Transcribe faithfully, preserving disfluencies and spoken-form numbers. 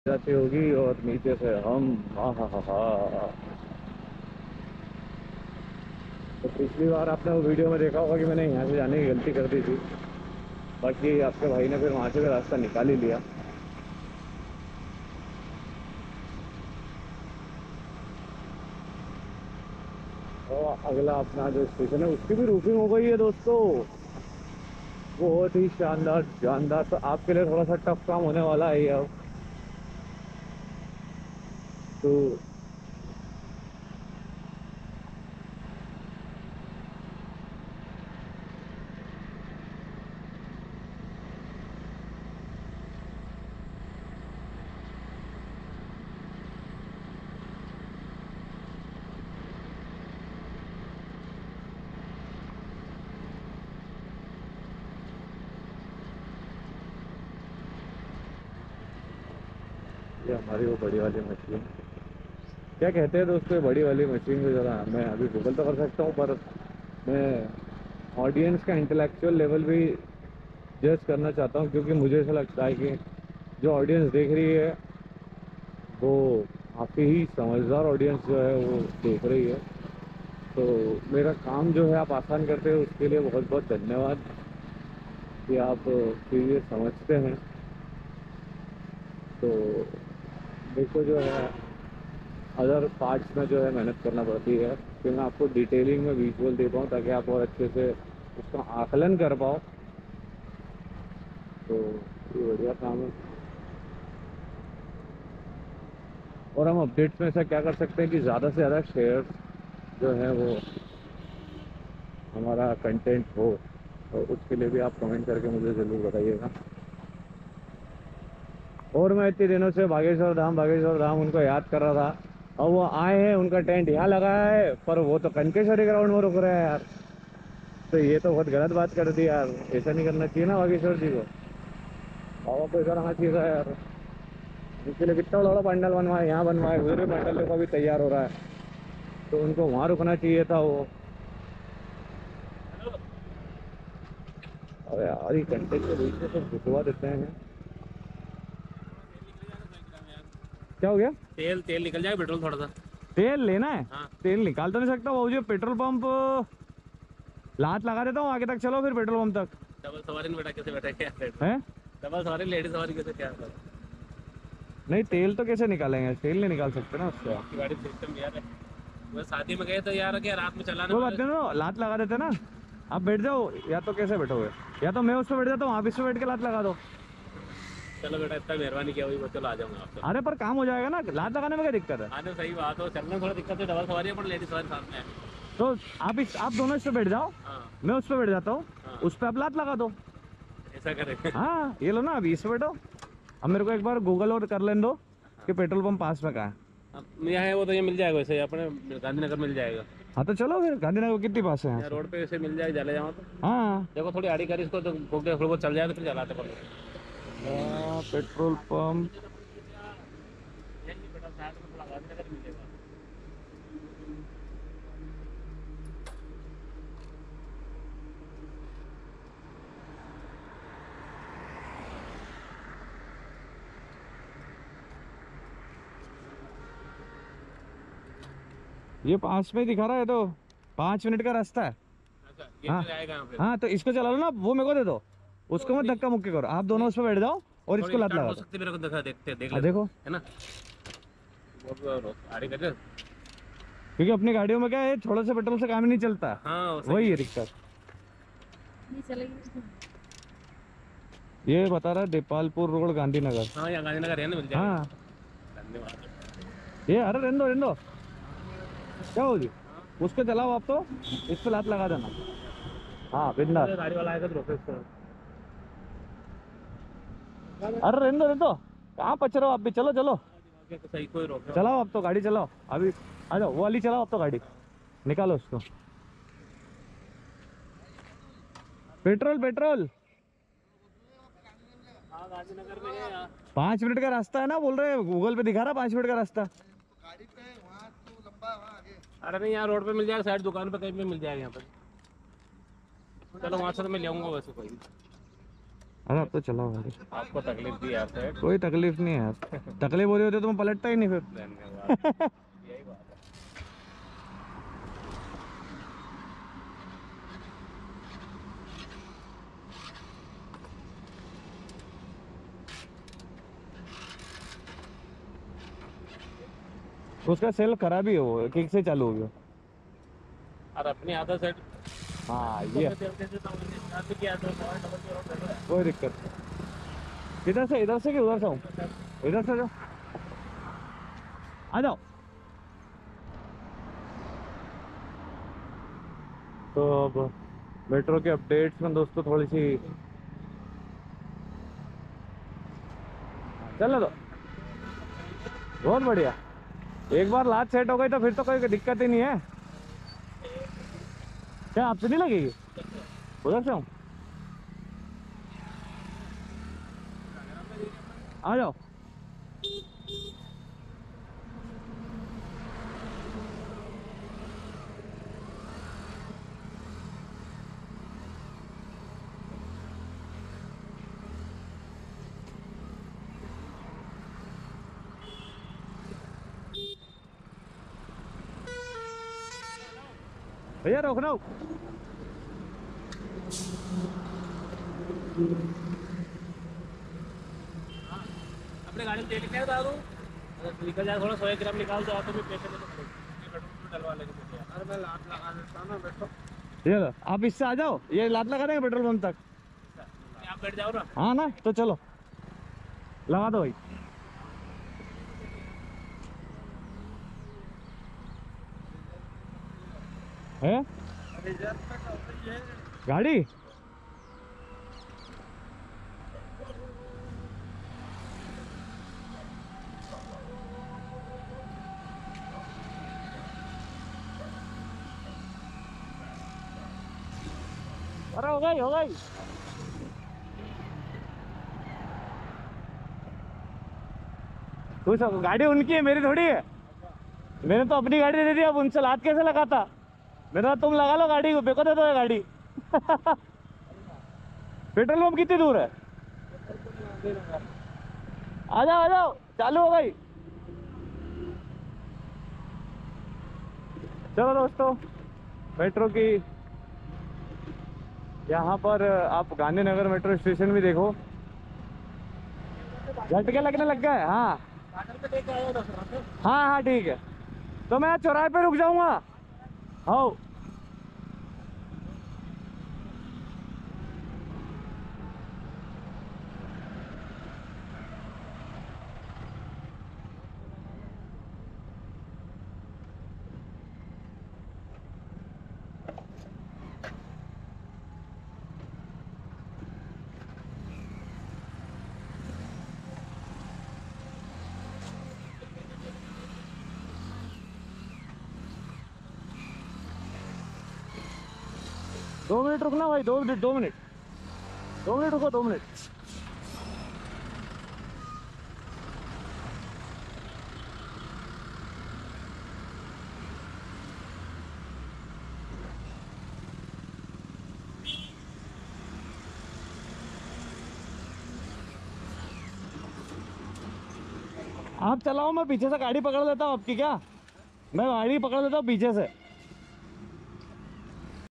जाती होगी और नीचे से हम हा हा हा हा। तो पिछली बार आपने वो वीडियो में देखा होगा कि मैंने यहाँ से जाने की गलती कर दी थी। बाकी आपके भाई ने फिर वहाँ से भी रास्ता निकाल ही लिया। और अगला अपना जो स्टेशन है उसकी भी रूटिंग हो गई है दोस्तों। बहुत ही शानदार शानदार। तो आपके लिए थोड़ा सा टफ काम होने वाला है ये अब। तो ये हमारी वो बड़ी वाली मशीन क्या कहते हैं दोस्तों, ये बड़ी वाली मशीन को ज़रा मैं अभी गूगल तो कर सकता हूँ, पर मैं ऑडियंस का इंटेलेक्चुअल लेवल भी जज करना चाहता हूँ, क्योंकि मुझे ऐसा लगता है कि जो ऑडियंस देख रही है वो काफ़ी ही समझदार ऑडियंस जो है वो देख रही है। तो मेरा काम जो है आप आसान करते हैं, उसके लिए बहुत बहुत धन्यवाद कि आप चीज़ें समझते हैं। तो देखो जो है अदर पार्ट्स में जो है मेहनत करना पड़ती है कि मैं आपको डिटेलिंग में विजुअल दे पाऊँ ताकि आप और अच्छे से उसका आकलन कर पाओ। तो ये बढ़िया काम है। और हम अपडेट्स में ऐसा क्या कर सकते हैं कि ज़्यादा से ज़्यादा शेयर जो है वो हमारा कंटेंट हो। तो उसके लिए भी आप कमेंट करके मुझे ज़रूर बताइएगा। और मैं इतने दिनों से बागेश्वर धाम बागेश्वर धाम उनको याद कर रहा था, और वो आए हैं, उनका टेंट यहाँ लगा है, पर वो तो कनकेश्वरी ग्राउंड में रुक रहे हैं यार। तो ये तो बहुत गलत बात कर दी यार। ऐसा नहीं करना चाहिए ना बागेश्वर जी को। बाबा को ऐसा रहना चाहिए था यार। इसके लिए कितना बड़ा पंडल बनवाए, यहाँ बनवाए, उधर भी पंडल देखो अभी तैयार हो रहा है। तो उनको वहाँ रुकना चाहिए था वो। अरे यार ये कंटेंट के बीच में सब घुसवा देते हैं। क्या हो गया? तेल तेल निकल जाएगा, पेट्रोल थोड़ा सा। तेल लेना है? हाँ। तेल निकाल तो नहीं सकता वो, जो पेट्रोल पंप लात लगा देता हूँ आगे तक, चलो फिर पेट्रोल पंप तक। डबल सवारी में बैठा कैसे बैठा क्या है? डबल सवारी लेडीज सवारी कैसे क्या कर? नहीं तेल तो कैसे निकालेंगे, तेल नहीं निकाल सकते ना उससे। आपकी गाड़ी सिस्टम यार है। वो शादी में गए तो यार क्या रात में चलाने कोई बात वाले। नहीं ना, लात लगा देते ना। आप बैठ जाओ, या तो कैसे बैठोगे, या तो मैं उस पर बैठ जाता हूँ, आप इस पर बैठ के लात लगा दो। चलो बेटा इतना मेहरबानी किया हुई, वो चलो आ जाऊंगा आपसे। अरे पर काम हो जाएगा ना, लात लगाने में क्या दिक्कत है? आने सही बात हो, चलने में थोड़ा दिक्कत है, डबल सवारी है पर लेडीज सवारी साथ में है। तो आप इस आप दोनों इस पे बैठ जाओ, हाँ मैं उस पर बैठ जाता हूँ, हाँ उस पर आप लात लगा दो। ऐसा करेंगे। हाँ ये लो ना, अभी इस पे बैठो। अब मेरे को एक बार गूगल और कर लेने दो कि पेट्रोल पंप पास में कहाँ है। अब यहाँ है वो तो ये मिल जाएगा वैसे, अपने गांधीनगर मिल जाएगा। हाँ तो चलो फिर, गांधीनगर कितनी पास है यहाँ यहाँ से? रोड पे वैसे मिल जाएगा, चले जाओ तो। हाँ देखो थोड़ी आड़ी करी इसको तो घूम के थोड़ा बहुत चल जाए तो फिर चलाते पड़ो। हाँ, पेट्रोल पंप। यही बेटा साथ में थोड़ा गांधीनगर मिलेगा। ये पास में दिखा रहा है, तो पाँच मिनट का रास्ता है। अच्छा ये हाँ तो जाएगा यहाँ पे। हाँ, तो इसको चला लो ना, वो मेरे को दे दो, उसको मत धक्का मुक्की करो, आप दोनों उस पर बैठ जाओ और इसको थोड़ी लात स्टार्ट लगा हो दो। सकती है, मेरे को दिखा देखते देख हाँ लेते देखो, है ना। वो आड़ी कर। क्योंकि अपनी गाड़ियों में क्या है, थोड़ा सा पेट्रोल से काम ही नहीं चलता। हाँ वो सही वही है। है दिक्कत। ये बता रहा है देपालपुर रोड गांधीनगर। हाँ यहाँ गांधीनगर है ना, मिल जाएगा। हाँ धन्यवाद। ये, अरे रहने दो रहने दो, क्या होगी, उसको चलाओ आप, तो इस पे लात लगा देना। हाँ बिंदास। अरे गाड़ी वाला आएगा तो रोको इसको। अरे रहने दो रहने दो, कहाँ पच रहे हो आप भी, चलो चलो आगे तो सही कोई रोक। चलाओ, अब तो गाड़ी चलाओ अभी। आ जाओ, वो वाली चलाओ अब तो, गाड़ी निकालो उसको। पेट्रोल पेट्रोल हाँ गांधीनगर में है यहाँ। पाँच मिनट का रास्ता है ना, बोल रहे हैं गूगल पे दिखा रहा पाँच मिनट का रास्ता। गाड़ी पे वहाँ तो लंबा है, वहाँ आगे। अरे नहीं यहाँ रोड पे मिल जाएगा, साइड दुकान पे कहीं पे मिल जाएगा यहाँ पे। चलो वहाँ से तो मैं ले आऊंगा वैसे कोई। अरे अब तो चलाओ गाड़ी, आपको तकलीफ दी यार सेठ। कोई तकलीफ नहीं है यार। तकलीफ हो रही होती तो मैं पलटता ही नहीं फिर। धन्यवाद। यही बात है। उसका सेल खराब ही हो, किक से चालू हो गया। और अपनी आदत सेठ हाँ ये किया तो कोई दिक्कत नहीं। इधर से इधर से कि उधर से हूँ? इधर से जाओ, आ जाओ। तो अब मेट्रो के अपडेट्स में दोस्तों थोड़ी सी चलो दो, बहुत बढ़िया। एक बार लात सेट हो गई तो फिर तो कोई दिक्कत ही नहीं है। क्या आपसे नहीं लगेगी? उधर से हूँ, आ जाओ। भैया रोकना हो। अपने गाड़ी में तेल निकल दारू अगर निकल जाए थोड़ा सौ ग्राम निकाल दो तो भी पैसे देने पड़ेंगे। पेट्रोल डलवा लेंगे मुझे यार। अरे मैं लात लगा देता हूँ ना बैठो। ये लो, आप इससे आ जाओ, ये लात लगा देंगे पेट्रोल पंप तक। आप बैठ जाओ ना। हाँ ना, तो चलो लगा दो भाई। है गाड़ी अरे हो गई हो गई। तू सब गाड़ी उनकी है, मेरी थोड़ी है। मैंने तो अपनी गाड़ी दे दी, अब उनसे लात कैसे लगाता? मेरा तुम लगा लो गाड़ी को, बेको दे दो ये गाड़ी। पेट्रोल पंप कितनी दूर है? आ जाओ आ जाओ, चालू हो गई। चलो दोस्तों, मेट्रो की यहाँ पर आप गांधीनगर मेट्रो स्टेशन भी देखो, झटके लगने लग गए। हाँ हाँ हाँ ठीक है, तो मैं चौराहे पे रुक जाऊंगा। हाँ दो मिनट रुकना भाई, दो मिनट दो मिनट दो मिनट रुको, दो मिनट। आप चलाओ, मैं पीछे से गाड़ी पकड़ लेता हूँ आपकी। क्या मैं गाड़ी पकड़ लेता हूँ पीछे से?